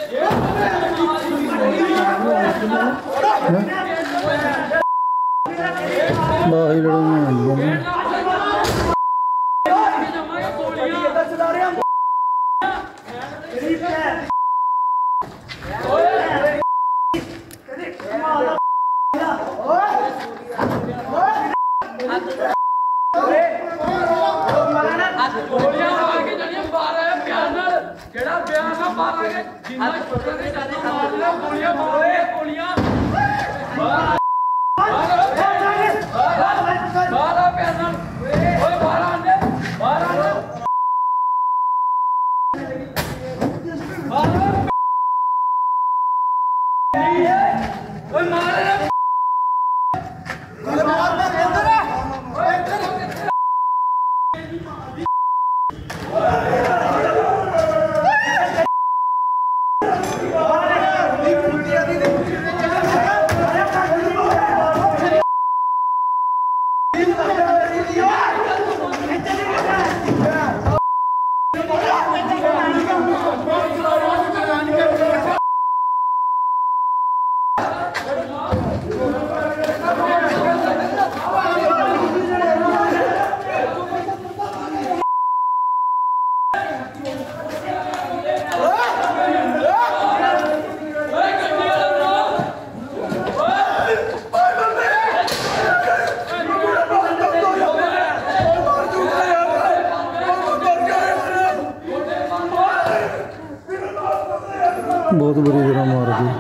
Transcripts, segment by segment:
बहुत बुरी तरह मार दी।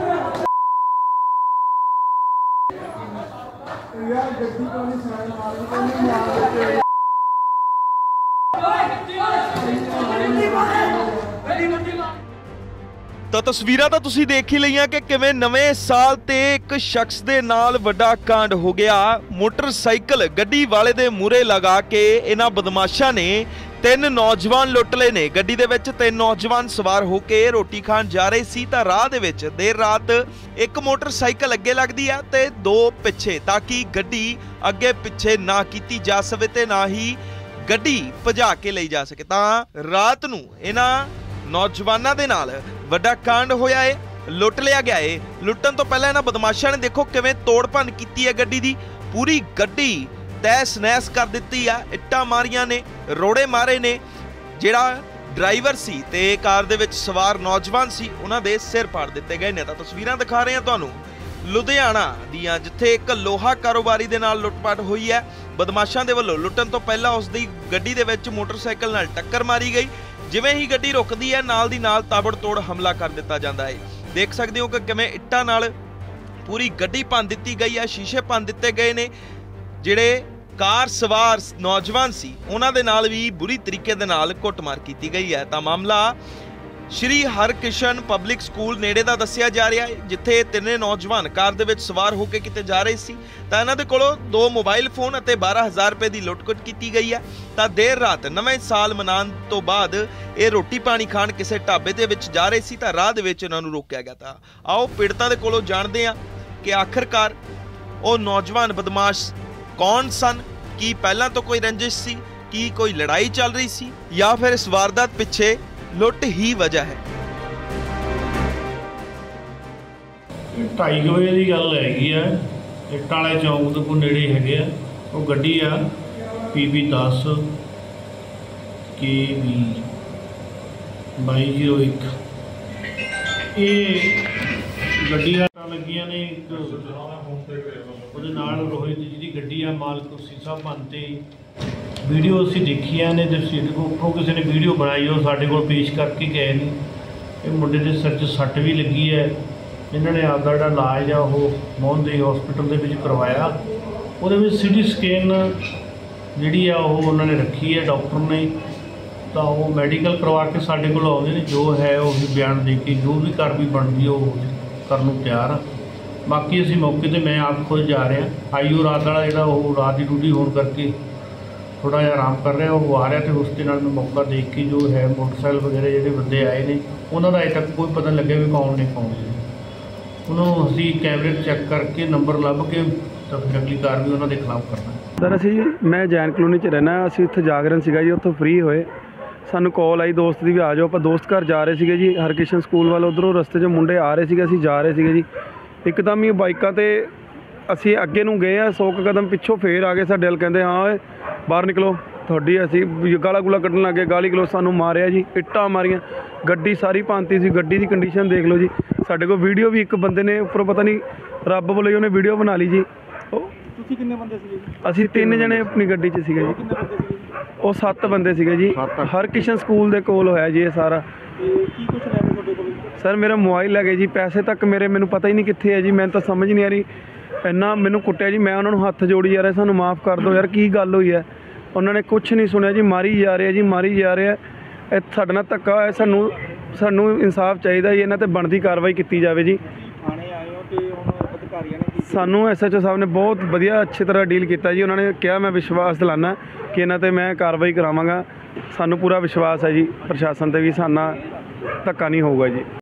ਤਾਂ ਤਸਵੀਰਾਂ ਤਾਂ ਤੁਸੀਂ ਦੇਖ ਹੀ ਲਈਆਂ ਕਿ ਕਿਵੇਂ ਨਵੇਂ ਸਾਲ ਤੇ ਇੱਕ ਸ਼ਖਸ ਦੇ ਨਾਲ ਵੱਡਾ ਕਾਂਡ ਹੋ ਗਿਆ। ਮੋਟਰਸਾਈਕਲ ਗੱਡੀ ਵਾਲੇ ਦੇ ਮੂਹਰੇ ਲਗਾ ਕੇ ਇਹਨਾਂ ਬਦਮਾਸ਼ਾਂ ਨੇ 3 ਨੌਜਵਾਨ ਲੁੱਟ ਲਏ ਨੇ। ਗੱਡੀ ਦੇ ਵਿੱਚ 3 ਨੌਜਵਾਨ ਸਵਾਰ ਹੋ ਕੇ ਰੋਟੀ ਖਾਣ ਜਾ ਰਹੇ ਸੀ ਤਾਂ ਰਾਹ ਦੇ ਵਿੱਚ ਦੇਰ ਰਾਤ ਇੱਕ ਮੋਟਰਸਾਈਕਲ ਅੱਗੇ ਲੱਗਦੀ ਆ ਤੇ 2 ਪਿੱਛੇ, ਤਾਂ ਕਿ ਗੱਡੀ ਅੱਗੇ ਪਿੱਛੇ ਨਾ ਕੀਤੀ ਜਾ ਸਕੇ ਤੇ ਨਾ ਹੀ ਗੱਡੀ ਭਜਾ ਕੇ ਲਈ ਜਾ ਸਕੇ। ਤਾਂ ਰਾਤ ਨੂੰ ਇਹਨਾਂ ਨੌਜਵਾਨਾਂ ਦੇ ਨਾਲ ਵੱਡਾ ਕਾਂਡ ਹੋਇਆ ਏ, ਲੁੱਟ ਲਿਆ ਗਿਆ ਏ। ਲੁੱਟਣ ਤੋਂ ਪਹਿਲਾਂ ਇਹਨਾਂ ਬਦਮਾਸ਼ਾਂ ਨੇ ਦੇਖੋ ਕਿਵੇਂ ਤੋੜ ਭੰਨ ਕੀਤੀ ਹੈ ਗੱਡੀ ਦੀ। ਪੂਰੀ ਗੱਡੀ ਤਹਿਸ ਨਹਿਸ ਕਰ ਦਿੱਤੀ ਆ, ਇੱਟਾਂ ਮਾਰੀਆਂ ਨੇ, ਰੋੜੇ ਮਾਰੇ ਨੇ। ਜਿਹੜਾ ਡਰਾਈਵਰ ਸੀ ਤੇ ਕਾਰ ਦੇ ਵਿੱਚ ਸਵਾਰ ਨੌਜਵਾਨ ਸੀ ਉਹਨਾਂ ਦੇ ਸਿਰ ਪਾੜ ਦਿੱਤੇ ਗਏ ਨੇ। ਤਾਂ ਤਸਵੀਰਾਂ ਦਿਖਾ ਰਹੇ ਹਾਂ ਤੁਹਾਨੂੰ ਲੁਧਿਆਣਾ ਦੀਆਂ, ਜਿੱਥੇ ਇੱਕ ਲੋਹਾ ਕਾਰੋਬਾਰੀ ਦੇ ਨਾਲ ਲੁੱਟਪਾਟ ਹੋਈ ਹੈ। ਬਦਮਾਸ਼ਾਂ ਦੇ ਵੱਲੋਂ ਲੁੱਟਣ ਤੋਂ ਪਹਿਲਾਂ ਉਸ ਦੀ ਗੱਡੀ ਦੇ ਵਿੱਚ ਮੋਟਰਸਾਈਕਲ ਨਾਲ ਟੱਕਰ ਮਾਰੀ ਗਈ। ਜਿਵੇਂ ਹੀ ਗੱਡੀ ਰੁਕਦੀ ਹੈ ਨਾਲ ਦੀ ਨਾਲ ਤਾਬੜਤੋੜ ਹਮਲਾ ਕਰ ਦਿੱਤਾ ਜਾਂਦਾ ਹੈ। ਦੇਖ ਸਕਦੇ ਹੋ ਕਿ ਕਿਵੇਂ ਇੱਟਾਂ ਨਾਲ ਪੂਰੀ ਗੱਡੀ ਭੰਨ ਦਿੱਤੀ ਗਈ ਹੈ, ਸ਼ੀਸ਼ੇ ਭੰਨ ਦਿੱਤੇ ਗਏ ਨੇ। ਜਿਹੜੇ ਕਾਰ ਸਵਾਰ ਨੌਜਵਾਨ ਸੀ ਉਹਨਾਂ ਦੇ ਨਾਲ ਵੀ ਬੁਰੀ ਤਰੀਕੇ ਦੇ ਨਾਲ ਕੁੱਟਮਾਰ ਕੀਤੀ ਗਈ ਹੈ। ਤਾਂ ਮਾਮਲਾ ਸ਼੍ਰੀ ਹਰਕ੍ਰਿਸ਼ਨ ਪਬਲਿਕ ਸਕੂਲ ਨੇੜੇ ਦਾ ਦੱਸਿਆ ਜਾ ਰਿਹਾ ਹੈ, ਜਿੱਥੇ 3 ਨੌਜਵਾਨ ਕਾਰ ਦੇ ਵਿੱਚ ਸਵਾਰ ਹੋ ਕੇ ਕਿਤੇ ਜਾ ਰਹੇ ਸੀ ਤਾਂ ਇਹਨਾਂ ਦੇ ਕੋਲੋਂ 2 ਮੋਬਾਈਲ ਫੋਨ ਅਤੇ 12,000 ਰੁਪਏ ਦੀ ਲੁੱਟ-ਖੁੱਟ ਕੀਤੀ ਗਈ ਹੈ। ਤਾਂ ਦੇਰ ਰਾਤ ਨਵੇਂ ਸਾਲ ਮਨਾਉਣ ਤੋਂ ਬਾਅਦ ਇਹ ਰੋਟੀ ਪਾਣੀ ਖਾਣ ਕਿਸੇ ਢਾਬੇ ਦੇ ਵਿੱਚ ਜਾ ਰਹੇ ਸੀ ਤਾਂ ਰਾਹ ਦੇ ਵਿੱਚ ਇਹਨਾਂ ਨੂੰ ਰੋਕਿਆ ਗਿਆ। ਤਾਂ ਆਓ ਪੀੜਤਾਂ ਦੇ ਕੋਲੋਂ ਜਾਣਦੇ ਹਾਂ ਕਿ ਆਖਿਰਕਾਰ ਉਹ ਨੌਜਵਾਨ ਬਦਮਾਸ਼ ਕੌਣ ਸਨ। ਕੀ ਪਹਿਲਾਂ ਤੋਂ ਕੋਈ ਰੰਜਿਸ਼ ਸੀ, ਕੀ ਕੋਈ ਲੜਾਈ ਚੱਲ ਰਹੀ ਸੀ, ਜਾਂ ਫਿਰ ਇਸ ਵਾਰਦਾਤ ਪਿੱਛੇ ਲੁੱਟ ਹੀ ਵਜ੍ਹਾ ਹੈ। 2:30 ਵਜੇ ਦੀ ਗੱਲ ਹੈਗੀ ਆ। ਇੱਟ ਵਾਲੇ ਚੌਂਕ ਦੇ ਕੋਲ ਨੇੜੇ ਹੈਗੇ ਆ। ਉਹ ਗੱਡੀ ਆ PB10 KB 2201। ਇਹ ਗੱਡੀਆਂ ਲੱਗੀਆਂ ਨੇ। ਇੱਕ ਉਹਦੇ ਨਾਲ ਰੋਹਿਤ ਜਿਹਦੀ ਗੱਡੀ ਆ ਮਾਲਕ ਸੀਸਾ ਭੰਨਤੇ। ਵੀਡੀਓ ਅਸੀਂ ਦੇਖੀਆਂ ਨੇ ਤੇ ਉੱਪਰੋਂ ਕਿਸੇ ਨੇ ਵੀਡੀਓ ਬਣਾਈ, ਉਹ ਸਾਡੇ ਕੋਲ ਪੇਸ਼ ਕਰਕੇ ਗਏ ਨੇ। ਇਹ ਮੁੰਡੇ ਦੇ ਸਿਰ 'ਚ ਸੱਟ ਵੀ ਲੱਗੀ ਹੈ। ਇਹਨਾਂ ਨੇ ਆਪਦਾ ਜਿਹੜਾ ਇਲਾਜ ਆ ਉਹ ਮੋਹਨਦੇਈ ਹਸਪੀਟਲ ਦੇ ਵਿੱਚ ਕਰਵਾਇਆ। ਉਹਦੇ ਵਿੱਚ CT ਸਕੈਨ ਜਿਹੜੀ ਆ ਉਹ ਉਹਨਾਂ ਨੇ ਰੱਖੀ ਹੈ ਡਾਕਟਰ ਨੇ। ਤਾਂ ਉਹ ਮੈਡੀਕਲ ਕਰਵਾ ਕੇ ਸਾਡੇ ਕੋਲ ਆਉਂਦੇ ਨੇ, ਜੋ ਹੈ ਉਹ ਵੀ ਬਿਆਨ ਦੇ ਕੇ ਜੋ ਵੀ ਕਾਰਵਾਈ ਬਣਦੀ ਉਹ ਕਰਨ ਨੂੰ ਤਿਆਰ ਆ। ਬਾਕੀ ਅਸੀਂ ਮੌਕੇ 'ਤੇ ਮੈਂ ਆਪ ਖੁਦ ਜਾ ਰਿਹਾ। IO ਰਾਤ ਵਾਲਾ ਜਿਹੜਾ ਉਹ ਰਾਤ ਦੀ ਡਿਊਟੀ ਹੋਣ ਕਰਕੇ ਥੋੜ੍ਹਾ ਜਿਹਾ ਆਰਾਮ ਕਰ ਰਿਹਾ, ਉਹ ਆ ਰਿਹਾ। ਅਤੇ ਉਸ ਦੇ ਨਾਲ ਮੈਂ ਮੌਕਾ ਦੇਖ ਕੇ ਜੋ ਹੈ ਮੋਟਰਸਾਈਕਲ ਵਗੈਰਾ ਜਿਹੜੇ ਬੰਦੇ ਆਏ ਨੇ ਉਹਨਾਂ ਦਾ ਅਜੇ ਤੱਕ ਕੋਈ ਪਤਾ ਲੱਗਿਆ ਵੀ ਕੌਣ ਨੇ ਕੌਣ ਨਹੀਂ। ਉਹਨੂੰ ਅਸੀਂ ਕੈਮਰੇ ਚੈੱਕ ਕਰਕੇ ਨੰਬਰ ਲੱਭ ਕੇ ਤਾਂ ਫਿਰ ਅਗਲੀ ਕਾਰਵਾਈ ਉਹਨਾਂ ਦੇ ਖਿਲਾਫ ਕਰਨਾ। ਸਰ ਅਸੀਂ ਮੈਂ ਜੈਨ ਕਲੋਨੀ 'ਚ ਰਹਿਣਾ। ਅਸੀਂ ਉੱਥੇ ਜਾਗਰਣ ਸੀਗਾ ਜੀ, ਉੱਥੋਂ ਫ੍ਰੀ ਹੋਏ ਸਾਨੂੰ ਕਾਲ ਆਈ ਦੋਸਤ ਦੀ ਵੀ ਆ ਜਾਓ। ਆਪਾਂ ਦੋਸਤ ਘਰ ਜਾ ਰਹੇ ਸੀਗੇ ਜੀ, ਹਰਕਿਸ਼ਨ ਸਕੂਲ ਵੱਲ। ਉੱਧਰੋਂ ਰਸਤੇ 'ਚ ਮੁੰਡੇ ਆ ਰਹੇ ਸੀਗੇ, ਅਸੀਂ ਜਾ ਰਹੇ ਸੀਗੇ ਜੀ। ਇੱਕਦਮ ਹੀ ਬਾਈਕਾਂ 'ਤੇ ਅਸੀਂ ਅੱਗੇ ਨੂੰ ਗਏ ਆ, 100 ਕਦਮ ਪਿੱਛੋਂ ਫੇਰ ਆ ਗਏ ਸਾਡੇ ਵੱਲ, ਕਹਿੰਦੇ ਹਾਂ ਓਏ ਬਾਹਰ ਨਿਕਲੋ ਤੁਹਾਡੀ। ਅਸੀਂ ਗਾਲਾਂ ਗੁਲਾ ਕੱਢਣ ਲੱਗੇ, ਗਾਲੀ ਗਲੋ ਸਾਨੂੰ ਮਾਰਿਆ ਜੀ, ਇੱਟਾਂ ਮਾਰੀਆਂ, ਗੱਡੀ ਸਾਰੀ ਭੰਨਤੀ ਸੀ। ਗੱਡੀ ਦੀ ਕੰਡੀਸ਼ਨ ਦੇਖ ਲਓ ਜੀ। ਸਾਡੇ ਕੋਲ ਵੀਡੀਓ ਵੀ ਇੱਕ ਬੰਦੇ ਨੇ ਉੱਪਰੋਂ ਪਤਾ ਨਹੀਂ ਰੱਬ ਵੱਲੋਂ ਉਹਨੇ ਵੀਡੀਓ ਬਣਾ ਲਈ ਜੀ। ਤੁਸੀਂ ਕਿੰਨੇ ਬੰਦੇ ਸੀਗੇ ਜੀ? ਅਸੀਂ 3 ਜਣੇ ਆਪਣੀ ਗੱਡੀ 'ਚ ਸੀਗੇ ਜੀ। ਕਿੰਨੇ ਬੰਦੇ ਸੀਗੇ ਜੀ? ਉਹ 7 ਬੰਦੇ ਸੀਗੇ ਜੀ। ਹਰਕਿਸ਼ਨ ਸਕੂਲ ਦੇ ਕੋਲ ਹੋਇਆ ਜੀ ਇਹ ਸਾਰਾ। ਤੇ ਕੀ ਕੁਛ ਲੈ ਕੇ ਤੁਹਾਡੇ ਕੋਲ? ਸਰ ਮੇਰਾ ਮੋਬਾਈਲ ਲੈ ਗਏ ਜੀ, ਪੈਸੇ ਤੱਕ ਮੈਨੂੰ ਪਤਾ ਹੀ ਨਹੀਂ ਕਿੱਥੇ ਹੈ ਜੀ। ਮੈਨੂੰ ਤਾਂ ਸਮਝ ਨਹੀਂ ਆ ਰਹੀ, ਇੰਨਾ ਮੈਨੂੰ ਕੁੱਟਿਆ ਜੀ। ਮੈਂ ਉਹਨਾਂ ਨੂੰ ਹੱਥ ਜੋੜੀ ਜਾ ਰਿਹਾ, ਸਾਨੂੰ ਮਾफ़ ਕਰ ਦਿਓ ਯਾਰ, ਕੀ ਗੱਲ ਹੋਈ ਹੈ। ਉਹਨਾਂ ਨੇ ਕੁਛ ਨਹੀਂ ਸੁਣਿਆ ਜੀ, ਮਾਰੀ ਜਾ ਰਿਹਾ ਜੀ, ਮਾਰੀ ਜਾ ਰਿਹਾ। ਇਹ ਸਾਡੇ ਨਾਲ ਧੱਕਾ ਹੋਇਆ। ਸਾਨੂੰ ਇਨਸਾਫ ਚਾਹੀਦਾ ਜੀ, ਇਹਨਾਂ 'ਤੇ ਬਣਦੀ ਕਾਰਵਾਈ ਕੀਤੀ ਜਾਵੇ ਜੀ। ਥਾਣੇ ਆਏ ਹੋ ਤੇ ਹੁਣ ਅਧਿਕਾਰੀਆਂ ਨੇ ਕੀ? ਸਾਨੂੰ SHO ਸਾਹਿਬ ਨੇ ਬਹੁਤ ਵਧੀਆ ਅੱਛੀ ਤਰ੍ਹਾਂ ਡੀਲ ਕੀਤਾ ਜੀ। ਉਹਨਾਂ ਨੇ ਕਿਹਾ ਮੈਂ ਵਿਸ਼ਵਾਸ ਦਿਲਾਨਾ ਕਿ ਇਹਨਾਂ 'ਤੇ ਮੈਂ ਕਾਰਵਾਈ ਕਰਾਵਾਂਗਾ। ਸਾਨੂੰ ਪੂਰਾ ਵਿਸ਼ਵਾਸ ਹੈ ਜੀ ਪ੍ਰਸ਼ਾਸਨ 'ਤੇ ਵੀ, ਸਾਡਾ ਧੱਕਾ ਨਹੀਂ ਹੋਊਗਾ ਜੀ।